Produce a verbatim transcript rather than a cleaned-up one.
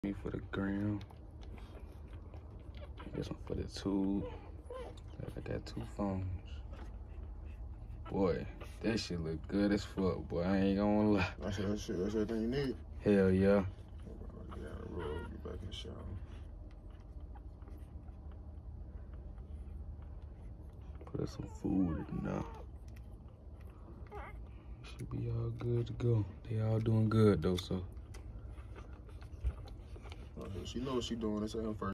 Me for the gram. This one for the tube. I got two phones. Boy, that shit look good as fuck, boy. I ain't gonna lie. That's, that's, shit, that's everything you need? Hell yeah. Get out of the road, get back in the shower. Put some food in there. Should be all good to go. They all doing good though, so. She knows what she doing. That's her first.